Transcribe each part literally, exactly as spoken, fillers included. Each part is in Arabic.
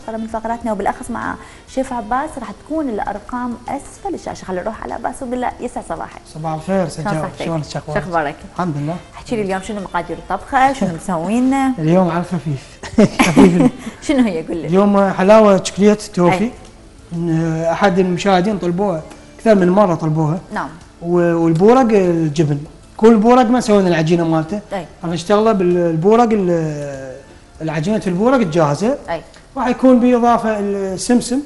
فقره من فقراتنا، وبالاخص مع شيف عباس راح تكون الارقام اسفل الشاشه. خلينا نروح على عباس وبالله يسعد صباحك. صباح الخير سجاد، شلونك؟ شو اخبارك؟ الحمد لله. احكي لي اليوم شنو مقادير الطبخه؟ شنو مسوينا؟ اليوم على الخفيف. خفيف. شنو هي؟ قول لي. اليوم حلاوه شوكليت توفي. احد المشاهدين طلبوها اكثر من مره، طلبوها. نعم. والبورق الجبن، كل البورق ما سوينا العجينه مالته. اي. راح نشتغله بالبورق، العجينه البورق الجاهزه. اي. راح يكون باضافه السمسم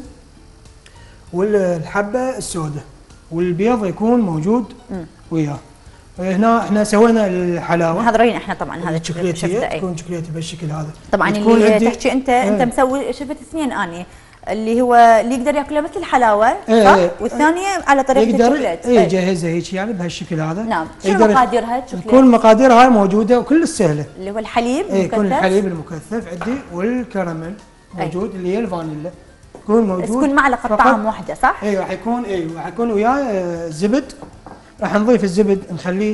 والحبه السوداء، والبيض يكون موجود مم. وياه. هنا احنا سوينا الحلاوه محضرين احنا طبعا هذا الشوكولاتيه، تكون شوكولاتيه بالشكل هذا. طبعا اللي تحكي انت ايه. انت مسوي شفت اثنين اني اللي هو اللي يقدر ياكله مثل الحلاوه ايه صح؟ ايه. والثانيه على طريقه الشوكولاته. اي يجهزها هيك يعني بهالشكل هذا. نعم. شنو مقاديرها الشوكولاته؟ كل مقاديرها هاي موجوده وكل السهله. اللي هو الحليب المكثف. اي يكون الحليب المكثف عندي، والكراميل موجود. ايه. اللي هي الفانيلا يكون موجود. بس تكون معلقه طعم واحده صح؟ اي راح يكون اي راح يكون وياه زبد. راح نضيف الزبد، نخليه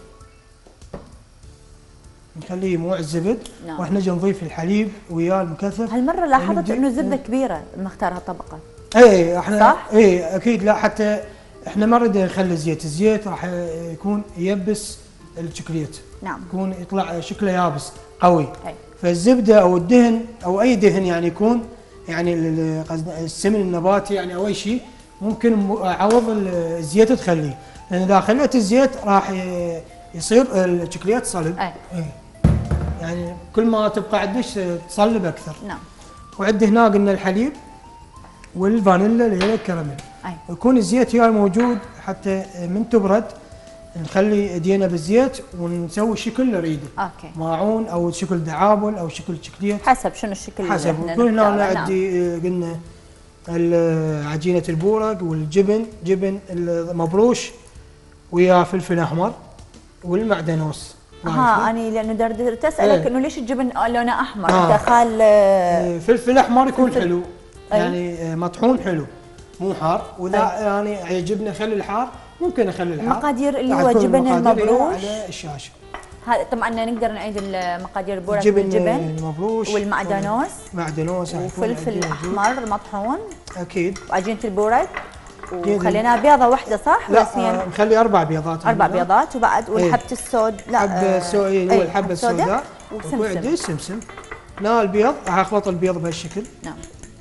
نخليه موع الزبد. نعم. راح نجي نضيف الحليب وياه المكثف. هالمره لاحظت انه الزبده كبيره مختارها طبقه. اي احنا صح؟ اي اكيد. لا حتى احنا ما نريد نخلي زيت، الزيت راح يكون يبس الشوكولات. نعم. يكون يطلع شكله يابس قوي. أي. فالزبده او الدهن او اي دهن يعني يكون يعني السمن النباتي يعني او اي شيء ممكن عوض الزيت تخليه، لان اذا خليت الزيت راح يصير الشوكولات صلب. أي. اي. يعني كل ما تبقى عندك تصلب اكثر. نعم. وعندي هنا قلنا الحليب والفانيلا اللي هي الكراميل. أي. ويكون الزيت وياي موجود حتى من تبرد نخلي ايدينا بالزيت ونسوي الشكل اللي نريده. اوكي. ماعون او شكل دعابل او شكل شوكليت حسب شنو الشكل حسب. وكل هنا أنا عندي قلنا عجينه البورق والجبن، جبن المبروش ويا فلفل احمر والمعدنوس. ها انا لانه دردرت اسالك انه ليش الجبن لونه احمر؟ آه. دخل آه. فلفل احمر يكون فلفل. حلو. يعني مطحون حلو مو حار. واذا يعني يعجبني اخلي الحار ممكن اخلي الحار. المقادير اللي هو جبن المبروش على الشاشه. هذا طبعا نقدر نعيد المقادير البورق جبن والجبن المبروش والمعدنوس معدنوس وفلفل احمر مطحون اكيد وعجينه البورق وخليناها بيضه واحده صح؟ لا آه نخلي اربع بيضات. اربع بيضات وبعد والحبه السود لا حبه سوداء هو الحبه السوداء وسمسم. السمسم. لا البيض راح اخلط البيض بهالشكل. نعم.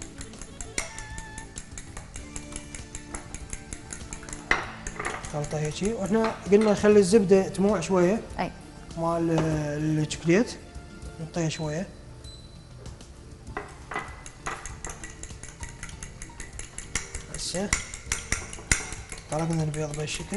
خلطه هيك. واحنا قلنا نخلي الزبده تموع شويه. اي. مال الشوكليت نعطيها شويه. هسه طرقنا البيض بهالشكل.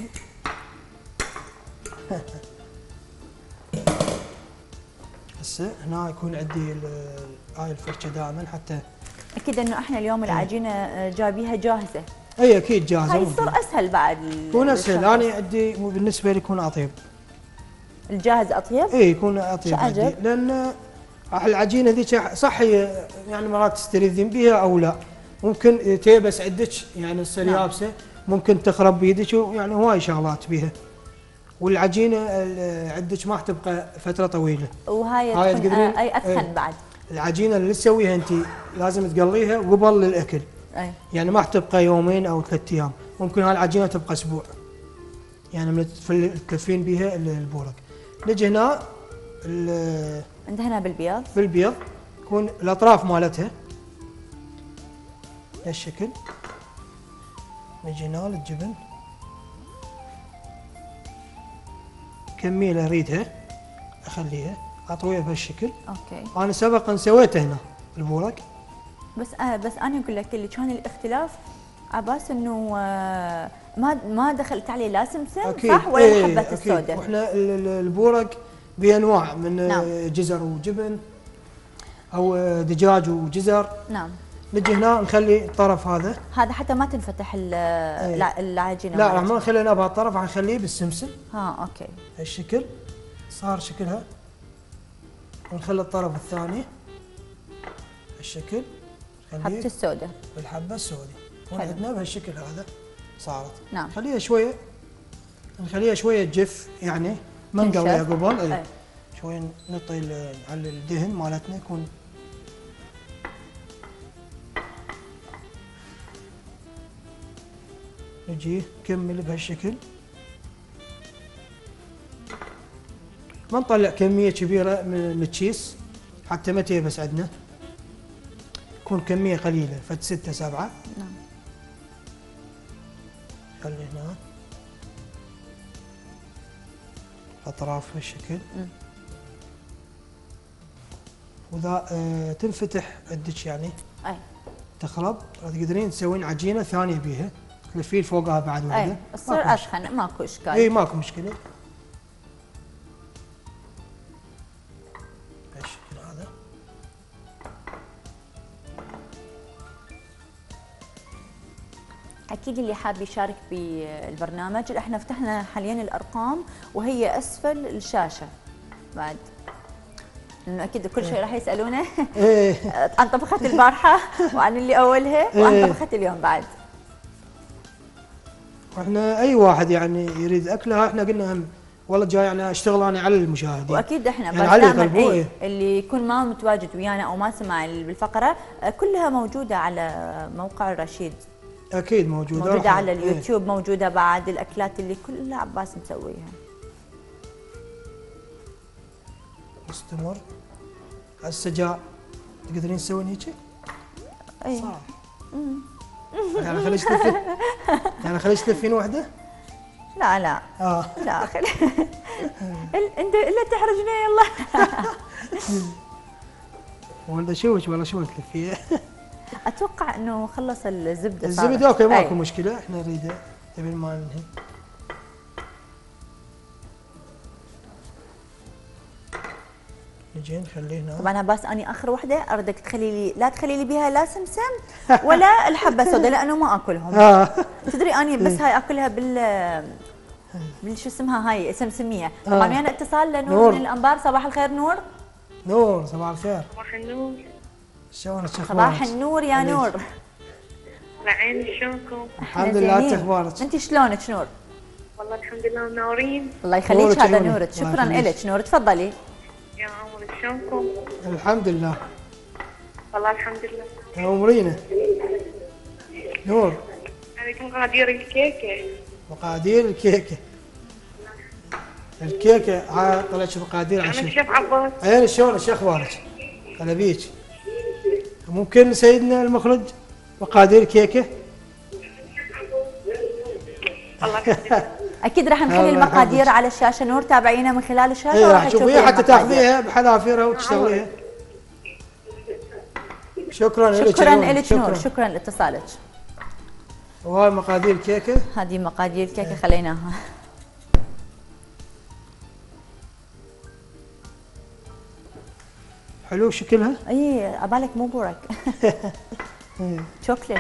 هسه هنا يكون عندي هاي الفرشه دائما حتى اكيد انه احنا اليوم العجينه جايبيها جاهزه. اي اكيد جاهزه. هاي يصير اسهل بعد. يكون اسهل. انا عندي بالنسبه لي يكون اطيب. الجاهز اطيب؟ اي يكون اطيب عندي، لان العجينه ذيك صح هي يعني مرات تستلذين بها او لا، ممكن تيبس عندك يعني تصير يابسه، ممكن تخرب بيدك يعني هواي شغلات بها. والعجينه عندك ما تبقى فتره طويله. وهاي هاي تكون آه اي اثخن ايه. بعد العجينه اللي تسويها انت لازم تقليها قبل للاكل. اي. يعني ما تبقى يومين او ثلاث ايام، ممكن هاي العجينه تبقى اسبوع. يعني من تكفين بها البورق. نجي هنا عندنا بالبيض. بالبيض يكون الاطراف مالتها بهالشكل. نجي هنا للجبن كمية اريدها اخليها اطويها بهالشكل. اوكي. انا سبقا سويته هنا البورق. بس آه بس انا اقول لك اللي كان الاختلاف عباس انه آه ما ما دخلت عليه لا سمسم صح ولا ايه حبه السوداء. واحنا البورق بانواع من نعم. جزر وجبن او دجاج وجزر. نعم. نجي هنا نخلي الطرف هذا هذا حتى ما تنفتح ايه. العجينه. لا راح ما نخلينا بهالطرف، راح نخليه بالسمسم. ها اوكي. هالشكل صار شكلها. ونخلي الطرف الثاني هالشكل. حبه السوداء. بالحبه السوداء. وعندنا بهالشكل هذا صارت. نعم. نخليها شويه نخليها شويه تجف يعني ما نقليها قبل. اي. ايه. شويه نعطي على الدهن مالتنا يكون نجي نكمل بهالشكل. ما نطلع كميه كبيره من التشيس حتى ما تيبس عندنا، تكون كميه قليله، فد ستة سبعة. نعم. خلي هنا اطراف هالشكل. واذا آه تنفتح عندك يعني اي تخرب، تقدرين تسوين عجينه ثانيه بيها، تلفين فوقها بعد واحده. اي تصير اشخن، ماكو اشكال. اي ماكو مشكله. بالشكل هذا. اكيد اللي حاب يشارك بالبرنامج، احنا فتحنا حاليا الارقام وهي اسفل الشاشه بعد، لانه اكيد كل شيء راح يسالونه عن طبخه البارحه وعن اللي اولها وعن طبخه اليوم بعد. واحنا اي واحد يعني يريد اكلها، احنا قلنا هم والله جاي يعني اشتغل انا على المشاهدين. واكيد احنا يعني برنامج إيه اللي يكون ما متواجد ويانا او ما سمع بالفقره كلها موجوده على موقع الرشيد. اكيد موجوده موجوده على اليوتيوب. ايه. موجوده بعد الاكلات اللي كلها عباس مسويها. استمر. هسه جاء تقدرين تسوين هيك؟ اي صح. يعني خليش تلفين يعني خليش تلفين وحده؟ لا لا اه لا خلي انت الا تحرجني يلا. والله شوفك والله شلون تلفيها. اتوقع انه خلص الزبده. الزبده اوكي ماكو مشكله، احنا نريده قبل ما ننهي. نجي نخليه هنا. طبعا بس اني اخر وحده اردك تخلي لي، لا تخلي لي بها لا سمسم ولا الحبه سوداء لانه ما اكلهم. تدري اني بس هاي اكلها بال بالشو اسمها هاي سمسميه. طبعا ويانا اتصال لنور من الانبار. صباح الخير نور. نور صباح الخير. صباح النور. شلونك؟ صباح النور يا نور. لعين شلونكم؟ الحمد لله. انت اخبارك؟ انت شلونك نور؟ والله الحمد لله منورين. الله يخليك. هذا نورك. شكرا لك نور. تفضلي. يا عمري شلونكم؟ الحمد لله. والله الحمد لله. يا عمرينا. نور. عندكم مقادير الكيكه؟ مقادير الكيكه. الكيكه ها طلعت مقادير عشان. انا الشيف عباس. عيني شلونك؟ شو اخبارك؟ هلا بيك. ممكن سيدنا المخرج مقادير كيكه؟ والله اكيد راح نخلي المقادير على الشاشه نور. تابعينا من خلال الشاشه. اي راح تشوفيها حتى تاخذيها بحذافيرها وتشتغليها. شكرا لك. شكرا لك نور. شكرا لاتصالك. وهاي مقادير كيكه. هذه مقادير كيكه خليناها. حلو شكلها؟ اي عبالك مو بورك. شوكليت.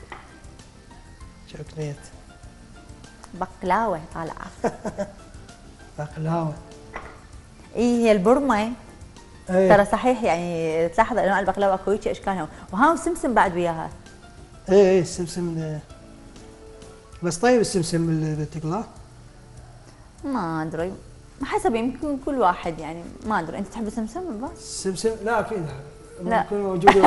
شوكليت. بقلاوه طالعه. بقلاوه. اي هي البرمه. أيه. ترى صحيح يعني تلاحظ انواع البقلاوه اكو هيك اشكالها، وها سمسم بعد وياها. اي اي السمسم بس طيب السمسم اللي تقلاه؟ ما ادري حسب، يمكن كل واحد يعني ما ادري. انت تحب السمسم بس؟ السمسم لا اكيد لا ممكن موجود.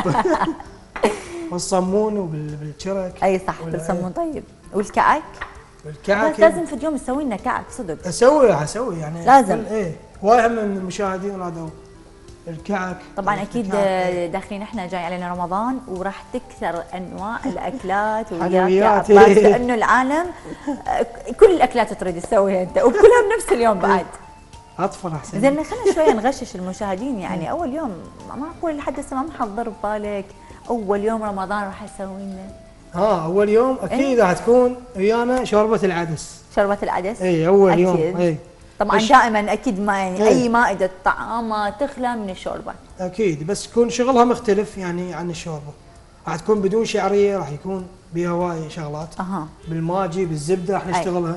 والصمون وبالشرك. اي صح بالصمون. طيب والكعك؟ والكعك بس لازم في اليوم تسوي لنا كعك صدق. اسوي اسوي يعني لازم. ايه هواي هم من المشاهدين رادوا الكعك. طبعا اكيد داخلين احنا جاي علينا رمضان وراح تكثر انواع الاكلات حلويات. لانه العالم كل الاكلات تريد تسويها انت وكلها بنفس اليوم بعد. اطفر احسن. زين خلينا شويه نغشش المشاهدين. يعني اول يوم معقول لحد هسه ما محضر ببالك اول يوم رمضان راح اسوي لنا؟ ها اول يوم اكيد راح تكون ويانا شوربه العدس. شوربه العدس؟ اي اول أكيد. يوم. اي طبعا دائما اكيد ما يعني ايه. اي مائده طعام ما تخلى من الشوربه. اكيد بس يكون شغلها مختلف يعني عن الشوربه. راح تكون بدون شعريه، راح يكون بها هواي شغلات. اها بالماجي بالزبده راح نشتغلها.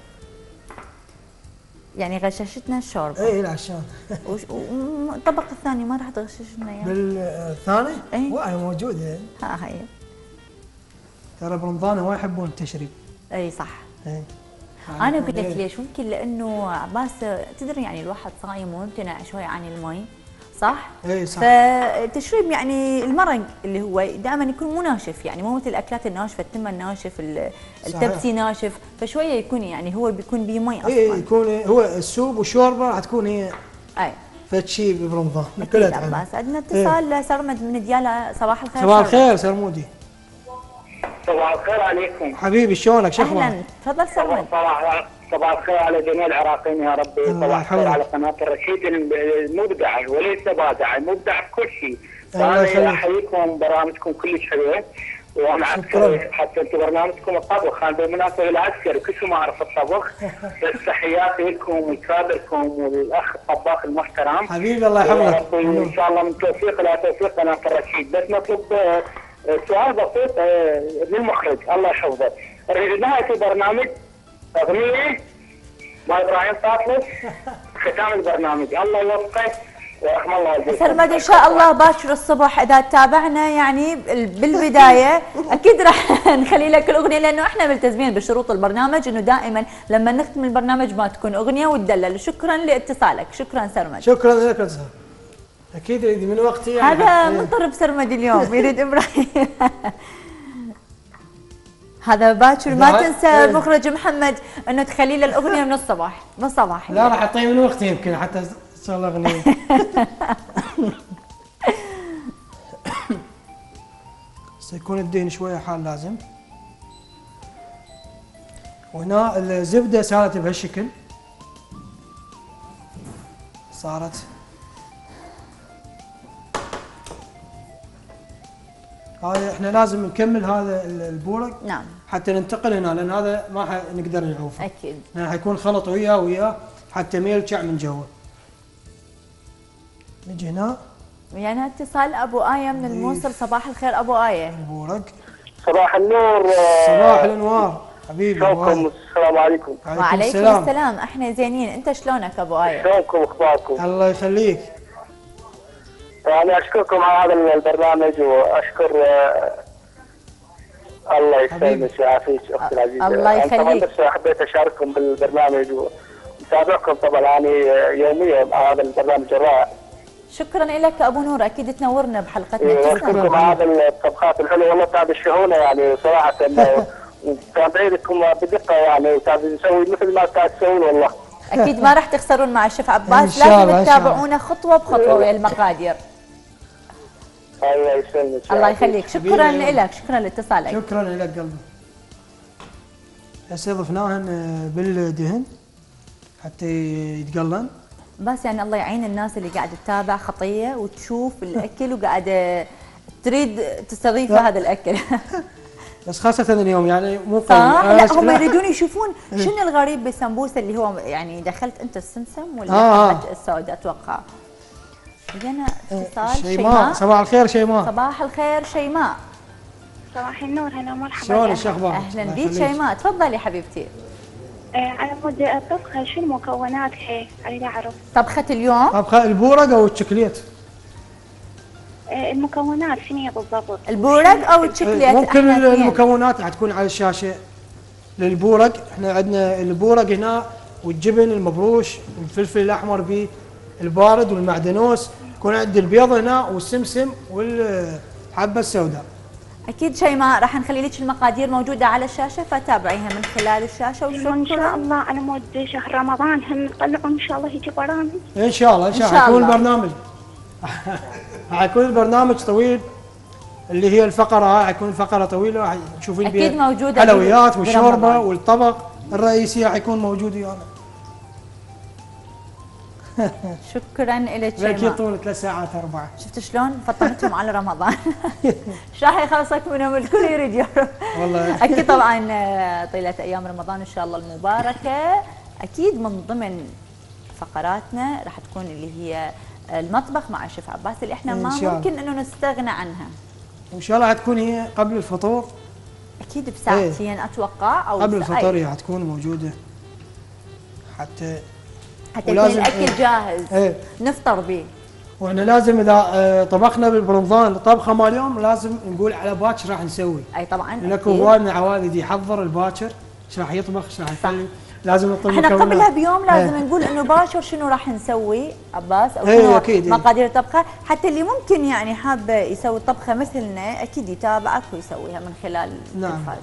يعني غششتنا الشوربه. اي لا عشان. والطبق الثاني ما راح تغششنا اياه؟ بالثاني؟ اي واي موجوده. ها هي. ترى برمضان هواي يحبون التشريب. اي صح. اي انا اقول لك ليش. ممكن لانه عباس تدري يعني الواحد صايم وممتنع شوي عن المي، صح؟ اي صح. فتشريب يعني المرق اللي هو دائما يكون مو ناشف، يعني مو مثل الاكلات الناشفه، التمر ناشف، التبسي ناشف، فشويه يكون يعني هو بيكون بيه مي اصلا. اي يكون هو السوب والشوربه راح تكون هي اي فتشي برمضان. اكيد عباس. عندنا اتصال ايه. سرمد من دياله. صباح الخير. صباح الخير سرمودي. صباح الخير عليكم حبيبي، شلونك؟ شو اخبارك؟ اهلا تفضل سرمد. صباح صباح الخير على جميع العراقيين يا ربي. صباح الخير على قناه الرشيد المبدعه وليس بادعه، مبدع بكل شيء. انا احييكم، برامجكم كلش حلوه وانا عسكري، حتى انتم برنامجكم الطبخ. انا بالمناسبه العسكري كل شيء ما اعرف الطبخ، بس تحياتي لكم وكابركم والاخ الطباخ المحترم. حبيبي الله يحفظك. ان شاء الله من توفيق الى توفيق قناه الرشيد. بس نطلب سؤال بسيط للمخرج الله يحفظه. نهايه البرنامج اغنيه مع ابراهيم طاطلس ختام البرنامج، الله يوفقه ورحم الله والديكم. سرمد ان شاء الله باكر الصبح اذا تتابعنا يعني بالبدايه اكيد راح نخلي لك الاغنيه، لانه احنا ملتزمين بشروط البرنامج انه دائما لما نختم البرنامج ما تكون اغنيه وتدلل. شكرا لاتصالك. شكرا سرمد. شكرا لك يا اكيد يريد من وقتي يعني. هذا من طرب سرمد اليوم يريد ابراهيم. هذا باكر ما تنسى مخرج محمد انه تخلي له الاغنيه من الصباح من الصباح. لا راح اعطيه من وقتي يمكن حتى ان شاء الله اغنيه. سيكون الدهن شويه حال لازم. وهنا الزبده صارت بهالشكل، صارت هذا احنا لازم نكمل هذا البورق. نعم. حتى ننتقل هنا لان هذا ما نقدر نعوفه. اكيد. يعني حيكون خلط وياه وياه حتى ما يلشع من جوا. نجي هنا. ويانا اتصال ابو آية من الموصل. صباح الخير ابو آية. البورق. صباح النور. صباح الانوار حبيبي. شلونكم؟ السلام عليكم. وعليكم السلام. السلام. احنا زينين، انت شلونك ابو آية؟ شلونكم اخباركم؟ الله يخليك. يعني اشكركم على هذا البرنامج واشكر الله يسلمك ويعافيك اختي العزيزه. الله يخليك. بس حبيت اشارككم بالبرنامج ومتابعكم طبعا يعني يوميا مع هذا البرنامج الرائع. شكرا لك ابو نور، اكيد تنورنا بحلقتنا. اشكركم على هذا الطبخات الحلوه والله تابعونا يعني صراحه ومتابعينكم بدقه يعني وتسوي مثل ما قاعد تسوون والله. اكيد ما راح تخسرون مع الشيف عباس، لازم تتابعونا خطوه بخطوه ويا المقادير. الله يسلمك. الله يخليك. شكرا لك. شكرا لاتصالك. شكرا لك قلبي. هسه ضفناهن بالدهن حتى يتقلن. بس يعني الله يعين الناس اللي قاعده تتابع خطيه وتشوف الاكل وقاعده تريد تستضيف هذا الاكل. بس خاصة اليوم يعني مو صح. لا هم يريدون يشوفون شنو الغريب بالسمبوسه اللي هو يعني دخلت انت السمسم ولا آه. السوداء اتوقع. جينا اتصال. شيماء. شيماء. صباح الخير شيماء. صباح الخير شيماء. صباح النور. هلا مرحبا. شلونك؟ شو اخبارك؟ اهلا بيك شيماء، تفضلي حبيبتي. آه على مود الطبخه شو المكونات هي؟ اريد اعرف. طبخه اليوم؟ طبخه البورق او الشوكليت؟ آه المكونات شنو هي بالضبط؟ البورق او الشوكليت؟ ممكن المكونات راح تكون على الشاشه. للبورق احنا عندنا البورق هنا والجبن المبروش والفلفل الاحمر به البارد والمعدنوس، يكون عندي البيض هنا والسمسم والحبه السوداء. اكيد شيماء راح نخلي لك المقادير موجوده على الشاشه فتابعيها من خلال الشاشه. وشكرا ان شاء الله على مود شهر رمضان هم يطلعون ان شاء الله هيجي برامج. ان شاء الله ان شاء الله حيكون البرنامج حيكون البرنامج طويل، اللي هي الفقره هاي حيكون فقره طويله راح تشوفين بيها اكيد موجوده حلويات والشوربه والطبق الرئيسي حيكون موجود ويانا. شكرا لك شيماء. لك يطول ثلاث ساعات اربعه. شفت شلون فطنتهم على رمضان. ايش راح يخلصك منهم؟ الكل يريد يعرف. والله اكيد طبعا طيله ايام رمضان ان شاء الله المباركه اكيد من ضمن فقراتنا راح تكون اللي هي المطبخ مع الشيف عباس اللي احنا ما ممكن انه نستغنى عنها. وان شاء الله حتكون هي قبل الفطور. اكيد بساعتين ايه. اتوقع او قبل الفطور هي حتكون موجوده حتى حتى يكون الاكل جاهز ايه. نفطر به. واحنا لازم اذا طبخنا بالرمضان طبخه مال اليوم لازم نقول على باكر راح نسوي. اي طبعا لكن هواي من العوائل يحضر الباكر ايش راح يطبخ ايش راح يسوي لازم نطلب احنا مكونات. قبلها بيوم لازم ايه. نقول انه باشر شنو راح نسوي عباس، او ايه شنو أكيد ايه. مقادير الطبخه، حتى اللي ممكن يعني حابه يسوي طبخه مثلنا اكيد يتابعك ويسويها من خلال نعم. الفاز.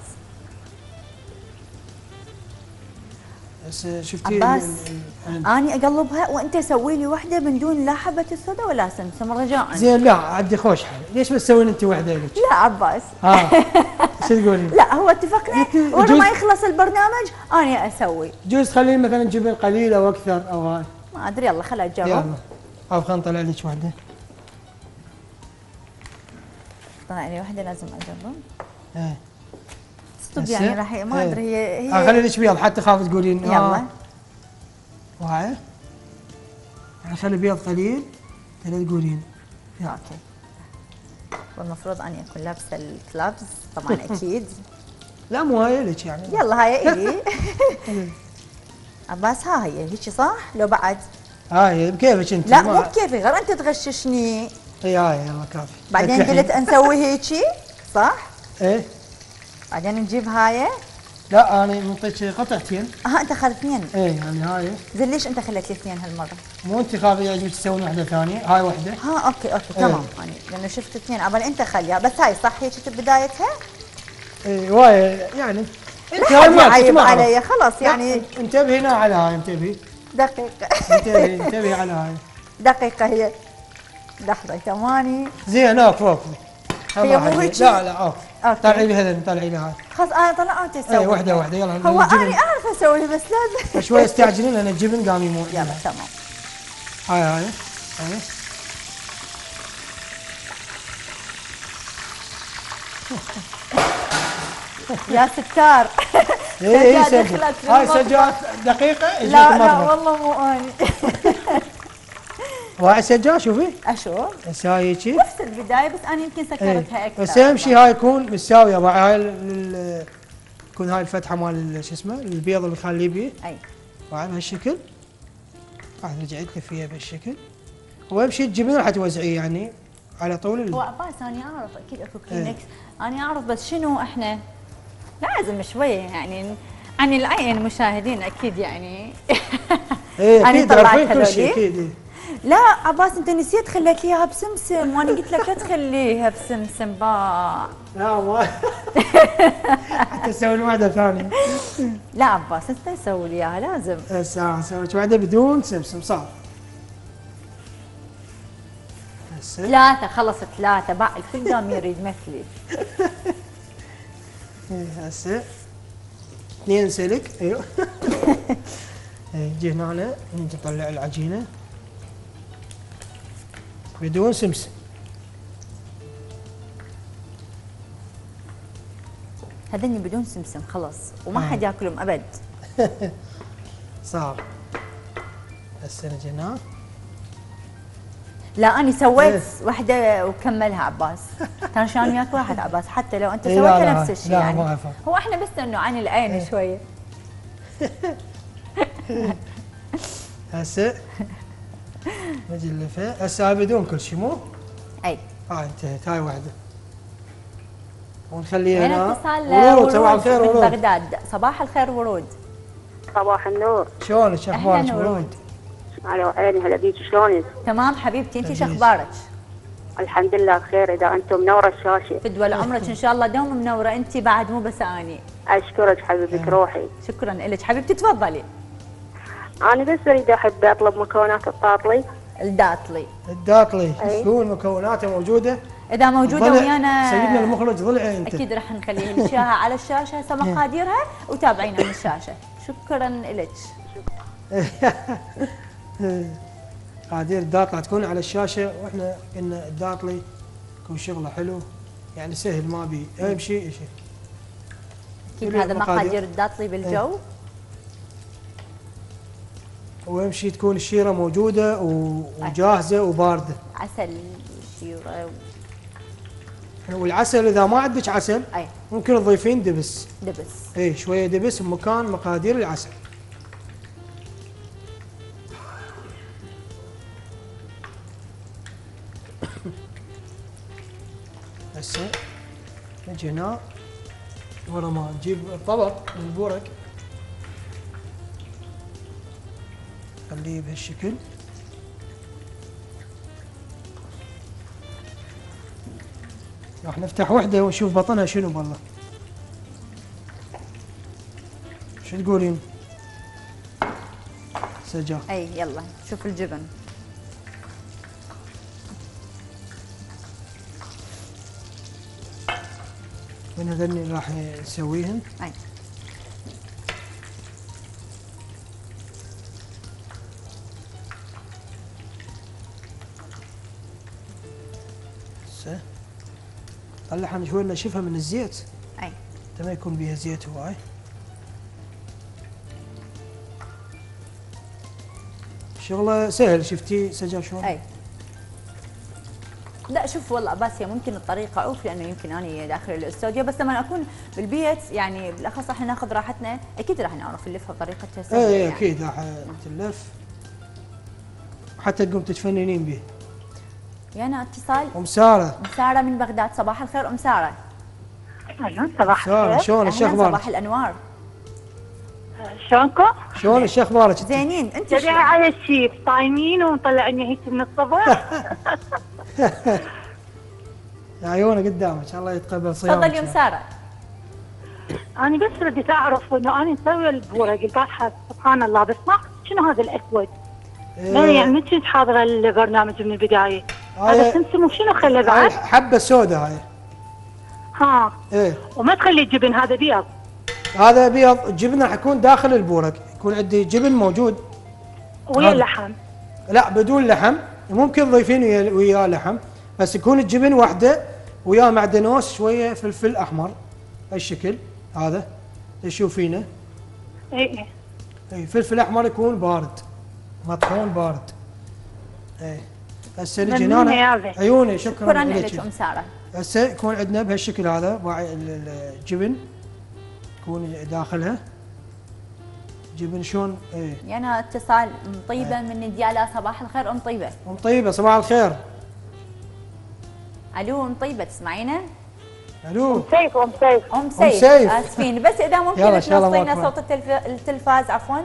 بس شفتي عباس اني اقلبها وانت سوي لي واحده من دون لا حبه الصودا ولا سمسم رجاء. زين لا عندي خوش حالي، ليش بس تسوين انت وحده لك؟ لا عباس اه شو تقولين؟ لا هو اتفقنا ورا ما يخلص البرنامج اني اسوي. جوز تخلين مثلا جبن قليل او اكثر او هاي. ما ادري يلا خلها تجرب. يلا او خلينا نطلع لك وحده. طلع لي واحده لازم اجرب. ايه صدق يعني راح ما ادري هي هي اه خلي لك بيض حتى خاف تقولين. يلا آه. وهاي يعني خلي بيض قليل ترى تقولين. اوكي. والمفروض اني اكون لابسه الكلابز طبعا اكيد. لا مو هاي لك يعني. يلا هاي الي. عباس ها هي هيك صح لو بعد؟ هاي بكيفك انت. لا مو بكيفي غير انت تغششني. اي هاي يلا كافي. بعدين قلت نسوي هيجي صح؟ ايه بعدين نجيب هاي. لا انا منطيك قطعتين. ها انت خذ اثنين. ايه يعني هاي. زين ليش انت خليت لي اثنين هالمره؟ مو انت خايفه يعجبك تسوين واحده ثانيه، هاي واحده. ها اوكي اوكي تمام يعني لانه شفت اثنين عبال انت خليها بس هاي صح هيك بدايتها؟ ايه واي يعني انت لا حد يعيب علي خلاص يعني. انتبهي هنا على هاي انتبهي. دقيقة. انتبهي انتبهي على هاي. دقيقة هي. لحظة ثواني. زين اوف اوف. هي مو هيك. لا لا اوف. طلعي لي هذا طلعي لي هاي. خلاص انا طلعت اسوي. اي واحدة واحدة يلا. هو انا اعرف اسوي بس لازم. شوي استعجلين لان الجبن قام يموت. يلا تمام. هاي هاي هاي. يا ستار. اي اي سجل. هاي سجلت دقيقة. لا لا والله مو اني. وهاي سجل شوفي. اشوف. هسه هاي هيجي. نفس البداية بس انا يمكن سكرتها اكثر. بس اهم شيء هاي يكون مستوية بعد هاي تكون هاي الفتحة مال شو اسمه البيض اللي نخليه بيه. اي. بعد بهالشكل. راح رجعت لي فيها بهالشكل. واهم شيء الجبن راح توزعيه يعني على طول. هو عباس انا اعرف اكيد اكو كلينكس، انا اعرف بس شنو احنا لازم شويه يعني عن العين المشاهدين اكيد يعني. ايه اكيد عارفين كل شيء اكيد. إيه. لا عباس انت نسيت خليت لي اياها بسمسم وانا قلت لك لا تخليها بسمسم باع. لا ما حتى تسوي واحده ثانيه. لا عباس انت سوي لي اياها لازم. هسه سويت واحده بدون سمسم صار. ثلاثة خلص ثلاثة باع الكل قام يريد مثلي. هسه اثنين سلك ايوه. نجي هنا نجي نطلع العجينه بدون سمسم. هذني بدون سمسم خلص وما حد ياكلهم ابد. صار. هسه نجي هنا. لا أنا سويت إيه؟ واحدة وكملها عباس، كان شان وياك واحد عباس حتى لو أنت إيه سويتها لا نفس الشيء لا يعني. ما هو احنا بس إنه عن العين إيه؟ شوية. هسه نجي نلفها، هسه هاي بدون كل شيء مو؟ أي. هاي انتهت هاي واحدة. ونخليها هنا. اتصال ورود صباح الخير ورود. من بغداد، صباح الخير ورود. صباح النور. شلونك أخبارك ورود؟ على عيني هلا بيك شلونك؟ تمام حبيبتي انت شو اخبارك؟ الحمد لله بخير اذا انتم منوره الشاشه. فدوى لعمرك ان شاء الله دوم منوره انت بعد مو بس اني. اشكرك حبيبتك روحي. شكرا لك حبيبتي تفضلي. انا بس اريد احب اطلب مكونات الطاطلي. الداطلي. الداطلي شلون مكوناته موجوده؟ اذا موجوده ويانا سيدنا المخرج ضلعي انت. اكيد راح نخليها لك اياها على الشاشه هسه مقاديرها وتابعينا من الشاشه. شكرا لك. مقادير الداطلة تكون على الشاشة واحنا قلنا الداطلي يكون شغله حلو يعني سهل ما بي اهم شيء شيء. اكيد هذا مقادير الداطلي بالجو. واهم شيء تكون الشيرة موجودة وجاهزة وباردة. عسل شيرة والعسل اذا ما عندك عسل أي. ممكن تضيفين دبس. دبس. اي شوية دبس بمكان مقادير العسل. هسه نجي هنا ورا ما نجيب الطبق من البورق خليه بهالشكل. راح نفتح وحده ونشوف بطنها شنو والله. شو تقولين؟ سجا. اي يلا شوف الجبن. من هذني راح نسويهن. اي هسه طلعها شوي نشفها من الزيت. اي حتى ما يكون بيها زيت هواي. شغله سهل. شفتي سجا شلون؟ اي لا شوف والله باسيا ممكن الطريقه اوف لانه يمكن انا داخل الاستوديو، بس لما اكون بالبيت يعني بالاخص احنا ناخذ راحتنا اكيد راح نعرف نلفها بطريقتها سهله. اي يعني. اكيد راح تلف حتى تقوم تتفننين به. يانا اتصال. ام ساره. ام ساره من بغداد. صباح الخير ام ساره. اهلا صباح ساره الخير. شلونك؟ شو اخبارك؟ صباح الانوار. شلونكم؟ شلونك؟ شو اخبارك؟ زينين. انت جاي على الشيف صايمين ومطلعني هيك من الصبح. عيونك قدامك الله يتقبل صيامك. تفضلي ام ساره. انا بس رديت اعرف انه انا مسويه البورق البارحه سبحان الله، بس ما شنو هذا الاسود؟ لا يعني ما كنت حاضره البرنامج من البدايه. هذا سمسم وشنو خلى بعد؟ حبه سوداء هاي. ها ايه وما تخلي الجبن هذا بيض. هذا بيض. الجبن راح يكون داخل البورق، يكون عندي جبن موجود ويا اللحم. لا بدون لحم، ممكن تضيفين وياه لحم، بس يكون الجبن وحده وياه معدنوس شويه فلفل احمر هالشكل هذا تشوفينه. اي اي اي فلفل احمر يكون بارد مطحون بارد. اي هسه نجي هنا عيوني. شكرا, شكرا لك ام ساره. هسه يكون عندنا بهالشكل هذا باعي الجبن يكون داخلها جبن شلون. ايه يعني اتصال ام طيبه من ديالا. صباح الخير ام طيبه. ام طيبه صباح الخير. الو ام طيبه تسمعينا؟ الو ام سيف. ام سيف ام سيف. سيف. اسفين بس اذا ممكن تنصينا صوت التلف... التلفاز عفوا.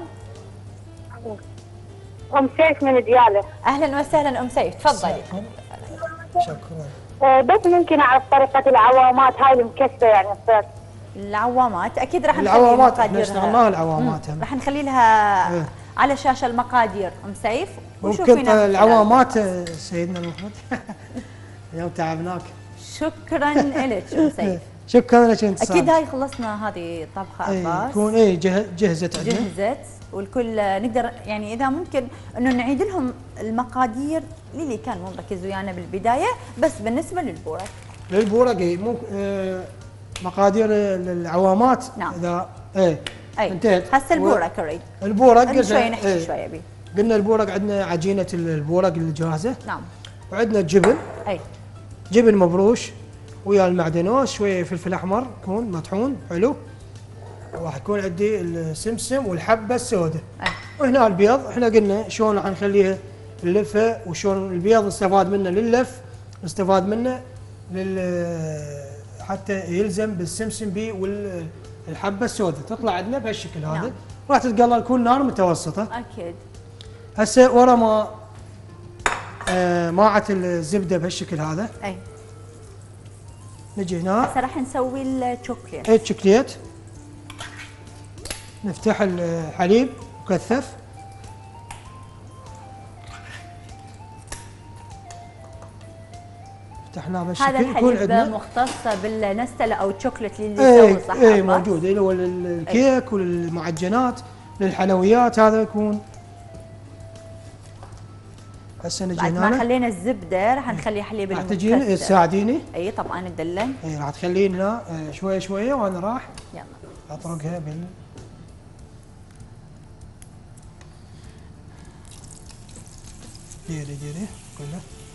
ام سيف من دياله. اهلا وسهلا ام سيف تفضلي. شكرا. أه بس ممكن اعرف طريقه العوامات هاي المكسه يعني تصير. العوامات اكيد راح نخلي العوامات احنا مقاديرها. اشتغلناها العوامات راح نخلي لها ايه. على الشاشه المقادير ام سيف. ممكن العوامات سيدنا المحمد. اليوم تعبناك. شكرا لك ام سيف. شكرا لك انت. اكيد هاي خلصنا هذه الطبخه عباس. ايه تكون ايه جهزت عندنا. جهزت والكل نقدر يعني اذا ممكن انه نعيد لهم المقادير للي كان مو مركز ويانا بالبدايه، بس بالنسبه للبورق. للبورق اي مو اه مقادير العوامات. نعم. اذا ايه اي انتهت. هسه البورق اريد. البورق قلنا شوي نحكي ايه. شويه بيه. قلنا البورق عندنا عجينه البورق اللي جاهزه. نعم. وعندنا الجبن. اي جبن مبروش ويا المعدنوس شويه فلفل احمر يكون مطحون حلو. وراح يكون عندي السمسم والحبه السوداء. وهنا البيض احنا قلنا شلون راح نخليها نلفه وشلون البيض نستفاد منه لللف نستفاد منه لل حتى يلزم بالسمسم بي والحبه السوداء تطلع عندنا بهالشكل هذا. نعم. راح تتقلى يكون نار متوسطه. اكيد. هسه ورا ما آه ماعه الزبده بهالشكل هذا. اي نجي هنا هسه راح نسوي الشوكليت. اي الشوكليت. نفتح الحليب مكثف. فتحناه بهالشكل. هذا الحليب مختص بالنستله او الشوكليت اللي ايه يسوي صح؟ اي موجود اللي هو الكيك ايه. والمعجنات للحلويات هذا يكون. هسه نجي هنا بعد ما خلينا الزبده راح نخلي حليب راح تجيني تساعديني. اي طبعا ندلل. اي راح تخلينا شويه شويه وانا راح يلا اطرقها بال ديري ديري كله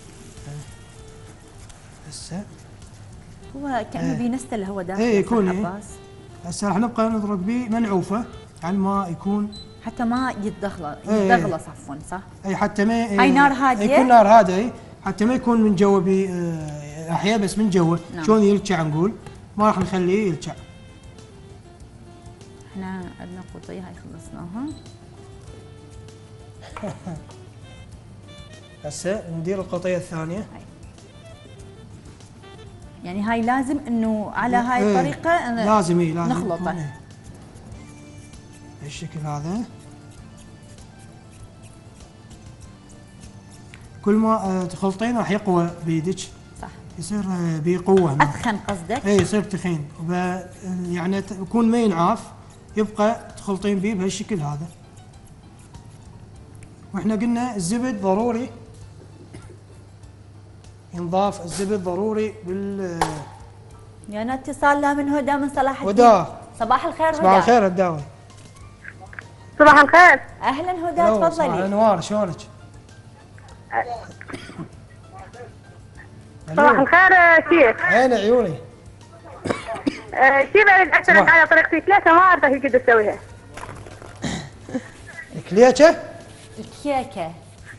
هسه. هو كانه ايه. بينستل هو داخل. اي يكون عباس. هسه راح نبقى نضرب به منعوفه على ما يكون حتى ما يتدخل يتدغلص عفوا صح؟ اي حتى ما هاي نار هاديه. يكون نار هاديه حتى ما يكون من جوا بي احياء بس من جوا. نعم. شلون يلتشع نقول ما راح نخليه يلتشع. احنا عندنا قوطيه هاي خلصناها. هسه ندير القطيه الثانيه. هاي. يعني هاي لازم انه على هاي ايه الطريقه لازم اي لازم نخلطه ايه. بالشكل هذا. كل ما تخلطين راح يقوى بيدك. صح. يصير بيه قوه. اثخن قصدك؟ اي يصير تخين، يعني يكون ما ينعاف، يبقى تخلطين بيه بهالشكل هذا. واحنا قلنا الزبد ضروري ينضاف، الزبد ضروري بال يعني اتصالنا من هدى من صلاح الدين. هدى صباح الخير هدى. صباح الخير هداوي. صباح الخير. اهلا هدى تفضلي. صباح الانوار، شلونك؟ صباح الخير شيخ. عين عيوني. شيخ اريد اسالك على طريقة كليكه ما اعرف كيف اسويها. كليكه؟ الكيكه.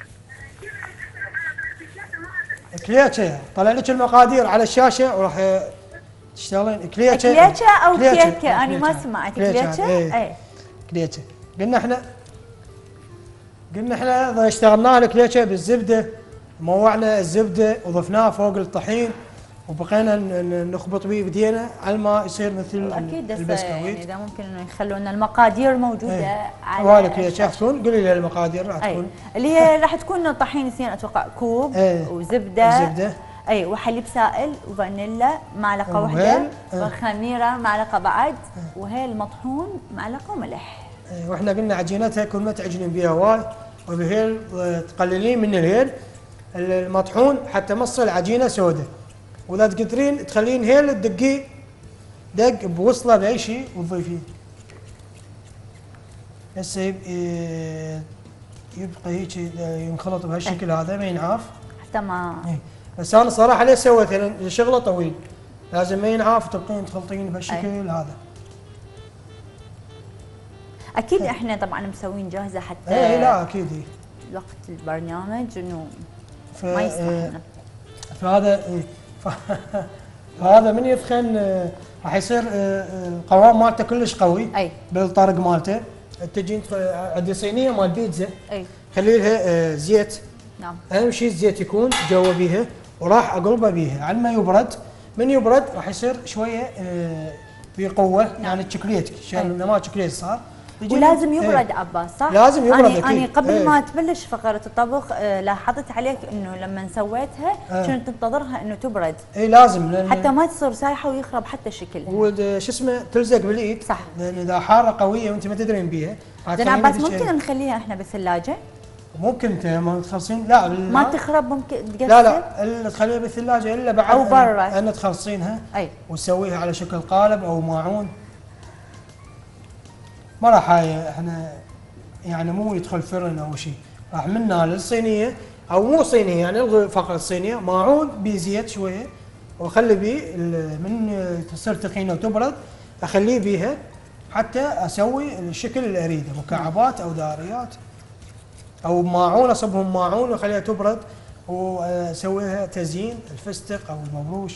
كليكه طلع لك المقادير على الشاشه وراح تشتغلين. كليكه كليكه او كيكه؟ انا ما سمعت. كليكه؟ اي كليكه. قلنا احنا قلنا احنا اذا اشتغلنا الكليكه بالزبده، موعنا الزبده وضفناها فوق الطحين وبقينا نخبط به بدينا على ما يصير مثل اكيد البسكويت. يعني اذا ممكن انه يخلون المقادير موجوده ايه. على الكليكه راح تكون، قولي لي المقادير راح تكون اللي هي راح تكون طحين اثنين اتوقع، كوب ايه. وزبده زبده اي وحليب سائل وفانيلا معلقه واحده وخميره معلقه بعد اه. وهي المطحون معلقه وملح. ايه. واحنا قلنا عجينتها كل ما تعجنين بها واي وبهيل تقللين من الهيل المطحون حتى ما تصير العجينه سوداء، واذا تقدرين تخلين هيل تدقيه دق بوصله باي شيء وتضيفيه. هسه يبقى هيك ينخلط بهالشكل هذا ما ينعاف حتى ما ايه. بس انا صراحه ليش سويت؟ لان شغله طويل لازم ما ينعاف وتبقين تخلطين بهالشكل هذا. اكيد هي. احنا طبعا مسوين جاهزه حتى ايه لا اكيد هي. وقت البرنامج انه ف... ما يسمح لنا. فهذا فهذا من يثخن راح يصير القوام مالته كلش قوي. اي بالطرق مالته. تجين عندي صينيه مال بيتزا، اي خلي لها زيت. نعم. اهم شيء الزيت يكون جوا بيها وراح اقلبه بيها على ما يبرد. من يبرد راح يصير شويه بقوه. نعم. يعني الشوكليت عشان ما شوكليت صار. ولازم يبرد. ايه. عباس صح؟ لازم يبرد أنا, اكيد. أنا قبل ايه. ما تبلش فقره الطبخ آه لاحظت عليك انه لما سويتها ايه. كنت تنتظرها انه تبرد. اي لازم حتى ما تصير سايحه ويخرب حتى شكلها. وشو اسمه تلزق بالايد. صح. لان اذا حاره قويه وانت ما تدرين بيها. زين عباس ممكن نخليها احنا بالثلاجه؟ ممكن انت ما تخلصين لا ما تخرب ممكن تقصر؟ لا لا الا تخليها بالثلاجه الا بعد او برا ان تخلصينها. اي وتسويها على شكل قالب او ماعون. ما راح احنا يعني مو يدخل فرن او شيء، راح منها للصينيه او مو صينيه يعني الغي فقط الصينيه ماعون بزيت شويه واخلي بيه من تصير تخينه وتبرد اخليه بيها حتى اسوي الشكل اللي اريده مكعبات او دائريات او ماعون اصبهم ماعون واخليها تبرد واسويها تزيين الفستق او المبروش.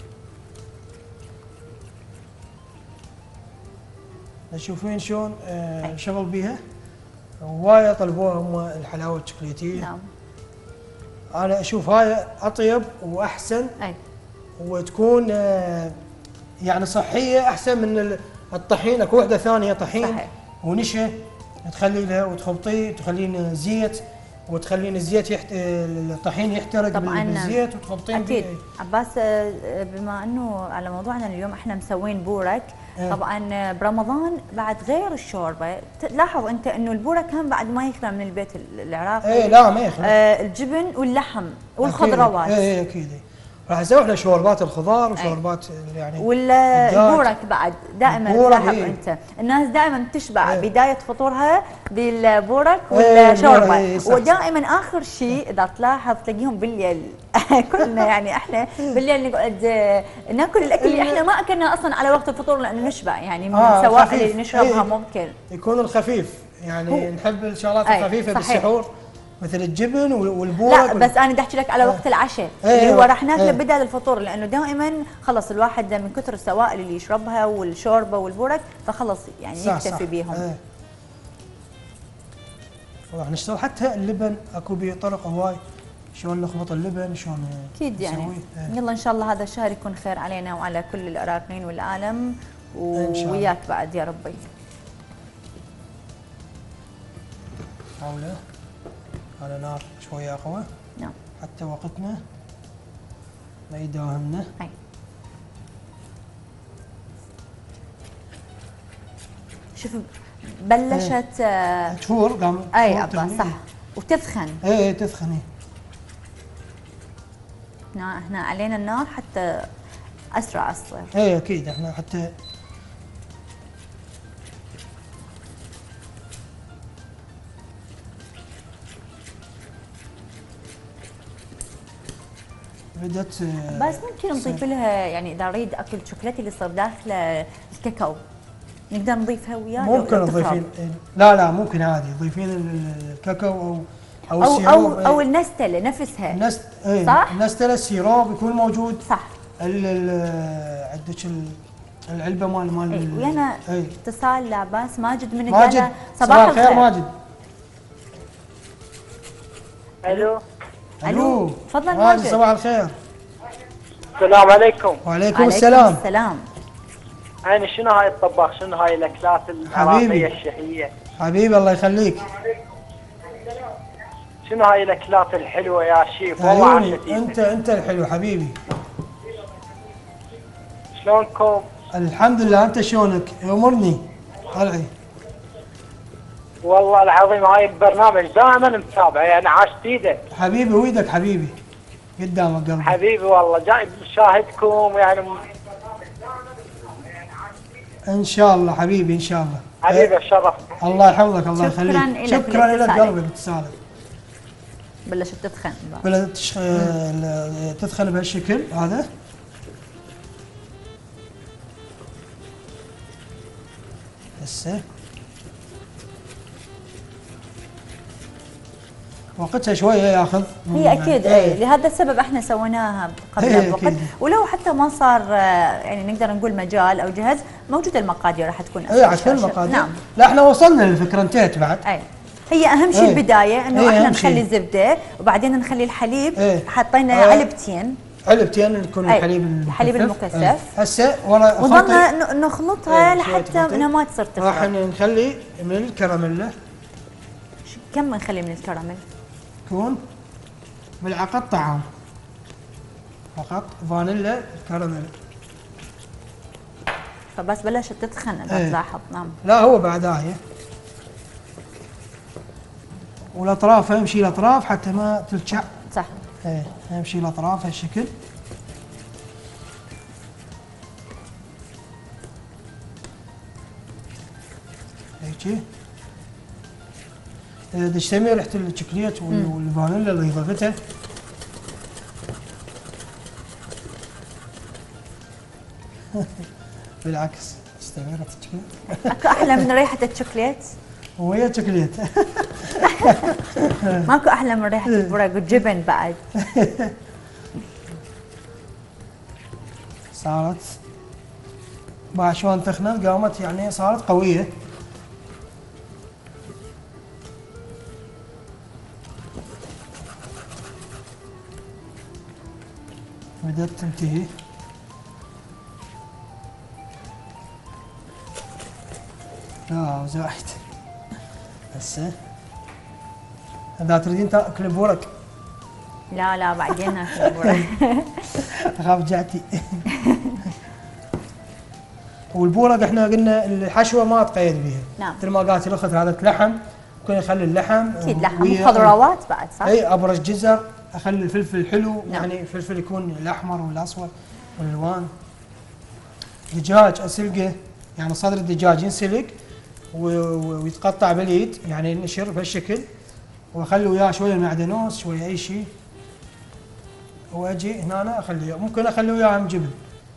تشوفين شلون آه شغل بيها؟ هوايه طلبوها هم الحلاوه الشوكولاتيه. نعم. انا اشوف هاي اطيب واحسن. اي. وتكون آه يعني صحيه احسن من الطحين. اكو وحده ثانيه طحين صحيح. ونشا تخلي لها وتخلطيه تخلين زيت وتخلين الزيت يحت... الطحين يحترق بالزيت وتخلطين. اكيد عباس بما انه على موضوعنا اليوم احنا مسوين بورك. اه. طبعا برمضان بعد غير الشوربه تلاحظ انت انه البورك هم بعد ما يخلى من البيت العراقي. ايه لا ما يخلى. آه الجبن واللحم والخضروات. ايه اكيد راح اسوي احنا شوربات الخضار وشوربات يعني والبورك بعد دائما تلاحظ ايه. انت الناس دائما تشبع ايه. بدايه فطورها بالبورك والشوربه ايه ودائما اخر شيء اذا تلاحظ تلاقيهم بالليل كلنا يعني احنا بالليل نقعد ناكل الاكل اللي احنا ما اكلناه اصلا على وقت الفطور لانه نشبع يعني من آه السوائل اللي نشربها ايه. ممكن يكون الخفيف يعني هو. نحب الشغلات ايه. الخفيفه بالسحور مثل الجبن والبورك. لا بس انا بدي احكي لك على وقت العشاء ايه اللي هو راح ناكله ايه. بدل الفطور لانه دائما خلص الواحد من كثر السوائل اللي يشربها والشوربه والبورك فخلص يعني يكتفي بيهم. ايه. راح نشتغل حتى اللبن اكو به طرق هواي شلون نخبط اللبن شلون اكيد يعني يلا ان شاء الله هذا الشهر يكون خير علينا وعلى كل العراقيين والعالم وياك بعد يا ربي. حوله على نار شويه اقوى. نعم. حتى وقتنا ما يداهمنا. اي. شوف بلشت ايه. تفور قام اي عباس صح وتثخن. اي تثخن. احنا علينا النار حتى اسرع تصير. اي اكيد احنا حتى بدت بس ممكن نضيف لها يعني اذا اريد اكل شوكولاتة اللي صار داخله الكاكاو نقدر نضيفها وياه. ممكن تضيفين لا لا ممكن عادي تضيفين الكاكاو او او او او, أو, أو النستله نفسها. النست ايه صح؟ النستله السيروب يكون موجود. صح. عندك العلبه مال مال اي ويانا اتصال لعباس ماجد من ماجد صباح الخير. ماجد. الو الو تفضل ماجد. صباح الخير. السلام عليكم. وعليكم السلام. السلام. عيني شنو هاي الطباخ شنو هاي الاكلات العراقيه الشهيه؟ حبيبي الله يخليك. شنو هاي الاكلات الحلوه يا شيف والله عشتي. انت انت الحلو حبيبي. شلونكم؟ الحمد لله. انت شلونك؟ امرني طلعي. والله العظيم هاي البرنامج دائما متابعه يعني عاشت ايدك. حبيبي ويدك حبيبي قدامك قلبي. حبيبي والله جاي بشاهدكم يعني ان شاء الله حبيبي ان شاء الله. حبيبي الشرف. الله يحفظك الله يخليك. شكرا لك. شكرا لك قلبي باتصالك. بلشت تثخن. بلشت تثخن بهالشكل هذا. هسه وقتها شويه ياخذ. هي اكيد اي لهذا السبب احنا سويناها قبل بوقت ولو حتى ما صار يعني نقدر نقول مجال او جهز موجوده المقادير راح تكون اي عشان المقادير. نعم. لا احنا وصلنا للفكره انتهت بعد. اي هي اهم شيء البدايه انه احنا نخلي الزبده وبعدين نخلي الحليب. ايه. حطينا علبتين علبتين يكون الحليب المكثف. الحليب المكثف. هسه ورا وظلنا نخلطها لحتى انها ما تصير تفرق. راح نخلي من الكراميلا. كم نخلي من الكراميل؟ يكون ملعقة طعام فقط فانيلا كراميل. فبس بلشت تتخن اذا تلاحظ. نعم. لا هو بعدايه والاطراف اهم شيء الاطراف حتى ما تلشع. صح. ايه اهم شيء الاطراف هالشكل. هيجي تشتمي ريحه الشوكليت والفانيلا اللي اضفتها. بالعكس تشتمي ريحه الشوكليت. اكو احلى من ريحه الشوكليت؟ وهي شوكليت. ماكو احلى من ريحه البرق والجبن بعد. صارت بعد شلون ثخنت قامت يعني صارت قويه. بدأت تنتهي. لا زايد. هسه اذا تريدين تاكل بورك. لا لا بعدين ناكل بورك. اخاف جعتي. والبورق احنا قلنا الحشوه ما تقيد بها. نعم. مثل ما قالت الاخت هذا لحم ممكن اخلي اللحم. اكيد لحم وخضروات بعد صح؟ اي ابرز جزر اخلي الفلفل حلو. نعم. يعني الفلفل يكون الاحمر والاصفر والالوان. دجاج اسلقه يعني صدر الدجاج ينسلق ويتقطع باليد يعني ينشر بهالشكل واخلي وياه شويه معدنوس شويه اي شيء واجي هنا اخليه ممكن اخلي وياه جبن.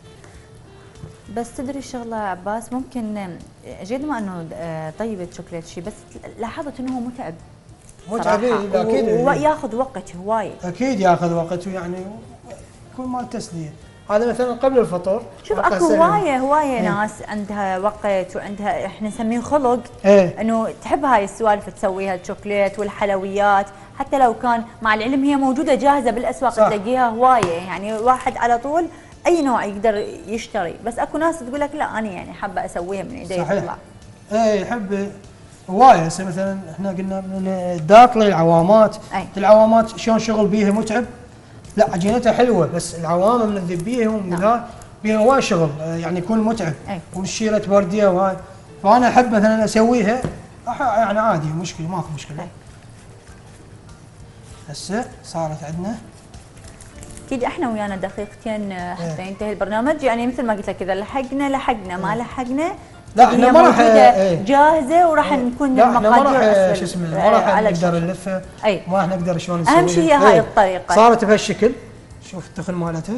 بس تدري شغله عباس ممكن جد ما انه طيب الشوكليت شيء بس لاحظت انه هو متعب. متعب اكيد وياخذ وقت هواي. اكيد ياخذ وقت يعني يكون مال تسليه. هذا مثلا قبل الفطور. شوف اكو هوايه هوايه ايه. ناس عندها وقت وعندها احنا نسميه خلق ايه. انه تحب هاي السوالف تسويها، الشوكليت والحلويات، حتى لو كان مع العلم هي موجوده جاهزه بالاسواق تلاقيها هوايه، يعني واحد على طول اي نوع يقدر يشتري، بس اكو ناس تقول لك لا انا يعني حابه اسويها من ايدي تطلع. اي يحب هوايه. هسه مثلا احنا قلنا من الداقله العوامات، العوامات شلون شغل بيها متعب؟ لا عجينتها حلوه بس العوامه من الذبيه ومن ذا بيها هواي شغل يعني يكون متعب. والشيره ورديه وهاي، فانا احب مثلا اسويها يعني عادي مشكله ماكو مشكله. هسه صارت عندنا اكيد احنا ويانا دقيقتين حتى ينتهي البرنامج، يعني مثل ما قلت لك اذا لحقنا لحقنا ما لحقنا لا احنا ما راح ايه. جاهزه وراح نكون لا احنا ما راح شو اسمه ما راح نقدر نلفها، ما راح نقدر شلون نسويها. اهم شيء هي هاي الطريقه صارت بهالشكل. شوف التخن مالتها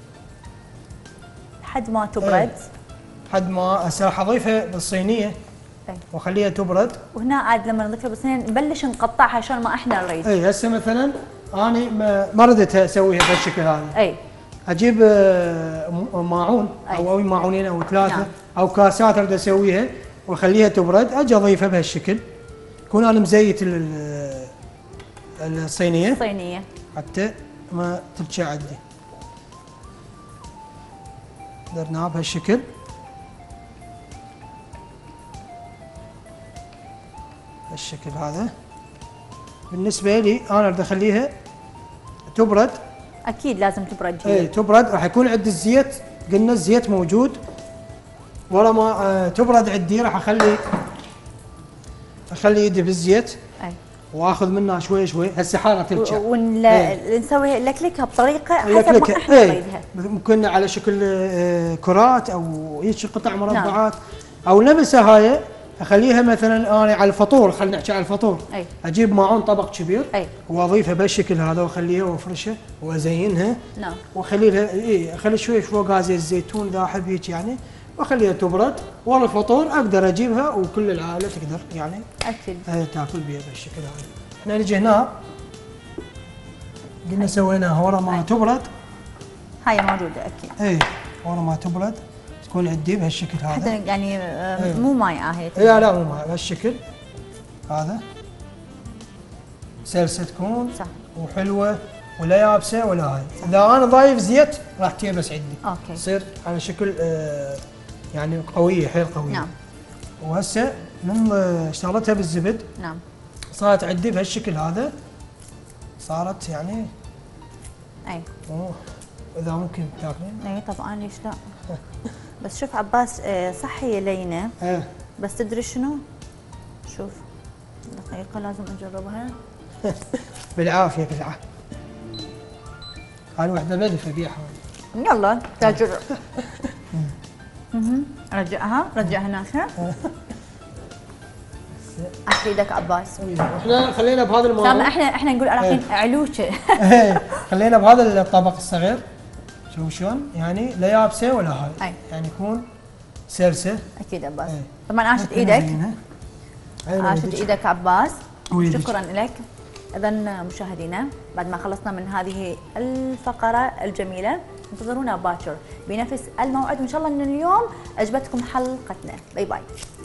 لحد ما تبرد، لحد ما هسه راح اضيفها بالصينيه واخليها تبرد، وهنا عاد لما نضيفها بالصينيه نبلش نقطعها عشان ما احنا نريد. اي هسه مثلا اني ما ردت اسويها بهالشكل هذا. اي اجيب ماعون او او ماعونين او ثلاثه نعم. او كاسات اريد اسويها واخليها تبرد، اجي اضيفها بهالشكل. يكون انا مزيت الصينيه الصينيه حتى ما تبكي عندي. درناها بهالشكل. بالشكل هذا. بالنسبه لي انا اريد اخليها تبرد. اكيد لازم تبرد. اي تبرد. راح يكون عندي الزيت، قلنا الزيت موجود. ورا ما آه تبرد عندي راح اخلي اخلي يدي بالزيت. اي واخذ منها شوي شوي. هسه حاره ترجع ونسوي لكلكها بطريقه حسب ما احنا نريدها. ممكن على شكل آه كرات او هيك قطع مربعات. نعم. او نفسها هاي اخليها مثلا انا على الفطور، خلينا نحكي على الفطور. أي. اجيب ماعون طبق كبير. أي. واضيفها بهالشكل هذا واخليها وافرشها وازينها. نعم. واخلي لها اي اخلي شوي فوقها زيت الزيتون ذاحب هيك يعني، واخليها تبرد. ورا الفطور اقدر اجيبها وكل العائله تقدر يعني اكيد تاكل بها بهالشكل هذا. احنا نجي هنا قلنا سويناها ورا ما تبرد. هاي موجوده اكيد. اي ورا ما تبرد تكون عندي بهالشكل هذا. حتى يعني آه مو مايعه هي. لا لا مو مايعه بهالشكل هذا. سلسه تكون صح وحلوه ولا يابسه ولا هاي. اذا انا ضايف زيت راح تيبس عندي. اوكي. تصير على شكل آه يعني قويه حيل قويه. نعم. وهسه من اشتغلتها بالزبد. نعم. صارت عندي بهالشكل هذا. صارت يعني اي. اوه اذا ممكن تاكلين. اي طبعا ليش لا. بس شوف عباس صحية لينة. ايه. بس تدري شنو؟ شوف دقيقة لازم اجربها. بالعافية بالعافية. هاي وحدة ملفة بيها. يلا تجرب. رجعها رجعها ناخذ. احكي ايدك عباس. احنا خلينا بهذا الموضوع. سامع احنا احنا نقول الحين علوشة. ايه خلينا بهذا الطبق الصغير. شوف شلون يعني لا يابسه ولا هاي. أي. يعني يكون سلسه. اكيد عباس. أي. طبعا عاشت ايدك. عاشت ايدك عباس. شكرا لك. اذا مشاهدينا بعد ما خلصنا من هذه الفقره الجميله انتظرونا باكر بنفس الموعد وان شاء الله ان اليوم عجبتكم حلقتنا. باي باي.